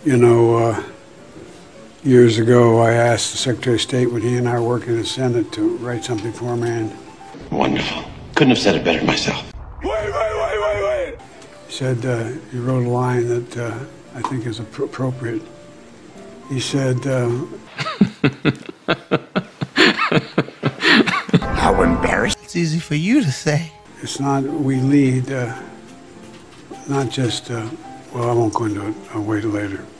You know, years ago, I asked the Secretary of State when he and I were working in the Senate to write something for him, and wonderful. Couldn't have said it better myself. Wait. He said, he wrote a line that I think is appropriate. He said, How embarrassing. It's easy for you to say. it's not, we lead, not just, well, I won't go into it. I'll wait later.